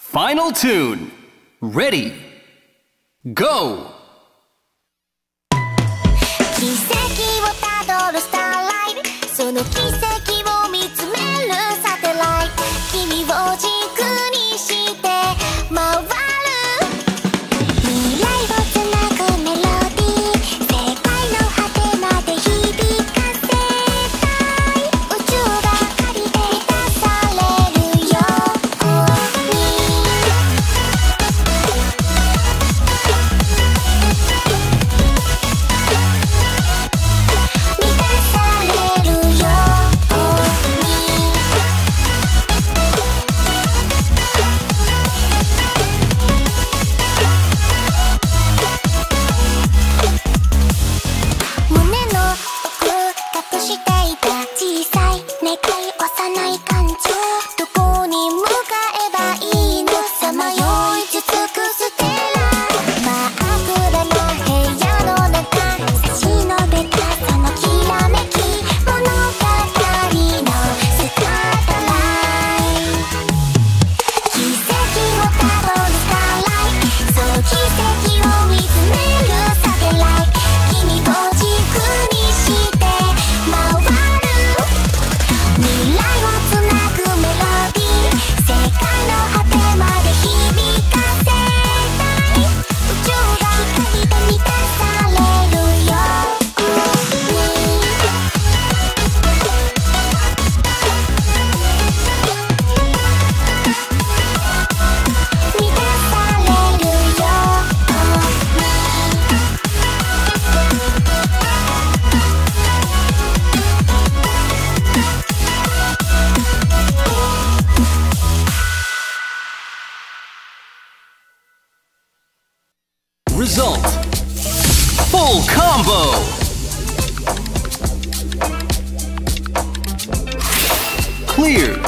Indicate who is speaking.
Speaker 1: Final tune. Ready. Go.
Speaker 2: 奇跡をたどるスターライト、その奇跡を見つめるサテライト、君を軸にして回る。未来をつなぐメロディー、世界の果てまで響かせたい。宇宙が光で満たされるように、満たされるように。胸の奥隠していた小さい願い、幼い感情、どこに向かえばいいの、さまよいつつくステラ、真っ暗な部屋の中、差し伸べたそのきらめき、物語のスタートライト。奇跡をたどるスターライト、その奇跡を見つめるサテライト、君を軸にして回る。未来をつなぐメロディー、世界の果てまで響かせたい。宇宙が光で満たされるように、満たされるように。
Speaker 1: Result. Full combo. Clear.